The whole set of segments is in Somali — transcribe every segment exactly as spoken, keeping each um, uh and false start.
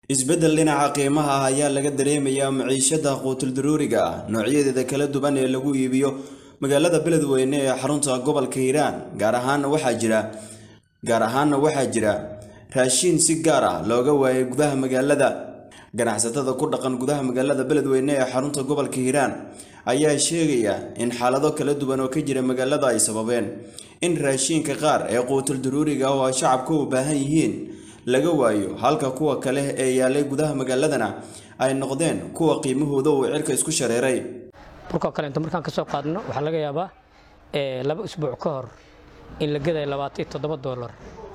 isbedel dhinaca qiimaha ah ayaa laga dareemayaa maciishada quutul daruuriga ah noocyadeeda kala duwan ee lagu iibiyo magaalada Beledweyne ee xarunta gobolka Hiiraan gaar ahaan waxa jira gaar ahaan waxa jira raashin si gaar ah looga waayay gudaha magaalada ganacsatada ku dhaqan gudaha magaalada Beledweyne ee xarunta gobolka Hiiraan ayaa sheegaya in xaalado kala duwan oo ka jira magaalada ay sababeen in raashinka qaar ee quutul daruuriga oo shacabku u baahan yihiin laga waayo halka kuwa kale ee yaalay gudaha magaaladana ay noqdeen kuwa qiimahooda uu cirka isku shareeray burka kale inta markaan ka soo qaadno waxa laga yaabaa ee laba usbuuc ka hor in la gaday labaatan iyo toddoba dollar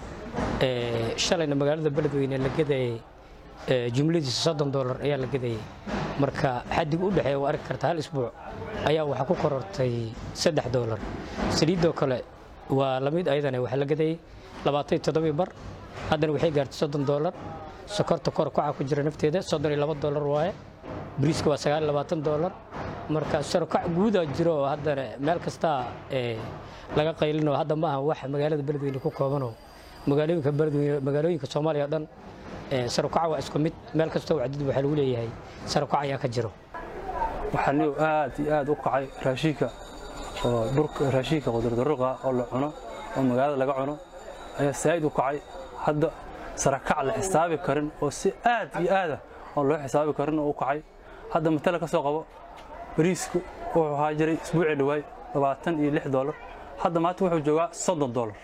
ee shalayna magaalada Beledweyne la gaday ee jumladiisa soddon dollar ayaa la gaday marka xadiga u dhaxeeya waa arki kartaa hal usbuuc ayaa waxa ku korortay saddex dollar saliidoo kale waa la mid ayadana waxa la gaday labaatan iyo toddoba bar haddana waxay gaartay soddon dollar sokorta kor kaca ku jira nafteeda soddon iyo laba dollar waaye bariiska waa sagaal iyo labaatan dollar marka sarkac guud ah jiro haddana meel kasta ee laga qaylino hadda ma aha wax magaalada Beledweyne ku koobano magaalooyinka Beledweyne magaalooyinka Soomaaliya dhan ee sarkac waa isku mid meel kasta oo cadid waxa lagu leeyahay sarkac ayaa ka jiro waxaan aad iyo aad u kacay raashinka oo burka raashinka qudur daruuqa oo la cuno oo magaalada laga cuno ayaa saayid u kacay hadda sarakac la xisaabi karin oo si aad iyo aad oo loo xisaabi karin oo u kacay hadda matala ka soo qabo bariisku wuxuu ahaa jiray isbuucii dhawaay labaatan iyo lix dollar hadda maanta wuxuu joogaa soddon dollar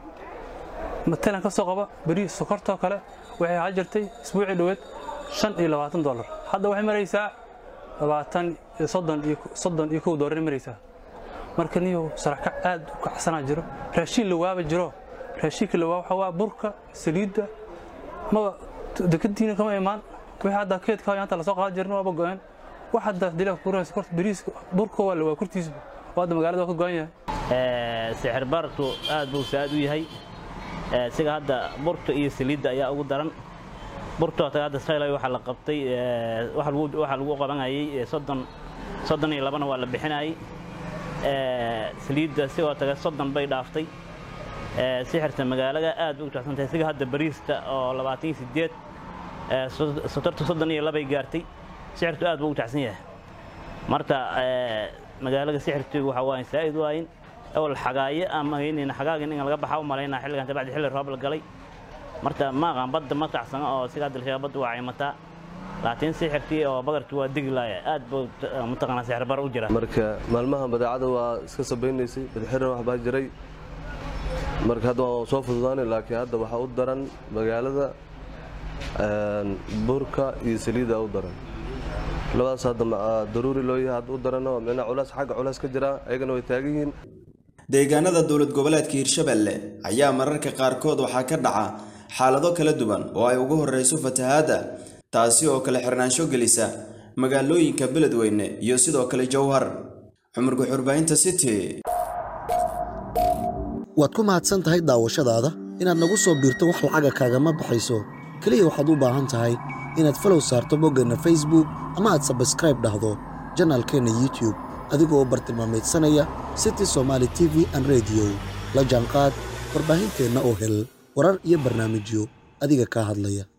matala ka soo qabo bariis sokorta kale waxay ahaa jirtay isbuucii dhawaad shan iyo labaatan dollar hadda waxay maraysaa labaatan iyo soddon iyo soddon iyo kow dollar maraysaa marka niyo sarakac aad u kacsanaa jiro raashin la waaba jiro raashinka la waxa waa burka saliidda ma dekadiina kama imaan wixii hadda keedka inta la soo qaad jirno waaba go'an waxa hadda dilaa kuuraas korta bariiska burka waa la waa kurtiis wada magaalada ka go'an yahay ee sicir bartu aad buu saad u yahay ee siga hadda burka iyo saliidda ayaa ugu daran burka hadda saylay waxa la qabtay waxa lagu waxa lagu qabanayay soddon soddon iyo laba waa la bixinayay ee saliidda sidoo taga soddon bay dhaaftay ee sixirta magaalada aad u taxsantay siga hadda bariista oo labaatan iyo siddeed ee sokorta soddon iyo laba ay gaartay sixirtu aad buu u taxsan yahay marta ee magaalada sixirtu waxa waa saayid waayin oo la xagaaye ama in xagaaga in laga baxo maleena xilligan tabacdi xilli roob la galay marta ma qaan badda ma taxsan oo siga dalka badda waa ciimata laakiin sixirtii oo bagarkii waa diglaaya aad buu mutaqana sixir bar u jira marka maalmaha badeecada waa iska sabaynaysay badxirna wax baa jiray marka hadda waa soo fududaanay laakiin hadda waxa u daran magaalada een burka iyo saliida u daran labadaas hadda daruuri loo yahay hadda u daran oo meena culays xaq culays ka jira ayagana way taagan yihiin deegaanada dawlad goboleedka Hirshabelle ayaa mararka qaarkood waxa ka dhaca xaalado kala duwan oo ay ugu horeyso fatahaada taasi oo kala xirnaansho gelisa magaalooyinka Beledweyne iyo sidoo kale Jowhar Cumar Guxurbaynta City waad ku mahadsan tahay daawashadaada inaad nagu soo biirto wax lacag kaaga ma baxayso kaliya waxaad u baahan tahay inaad follow saarto boggana Facebook ama aad subscribe dhahdo channelkeena YouTube adigoo bartilmaameedsanaya City Somali T V and Radio la jaanqaad warbaahinteena oo hel warar iyo barnaamijyo adiga ka hadlaya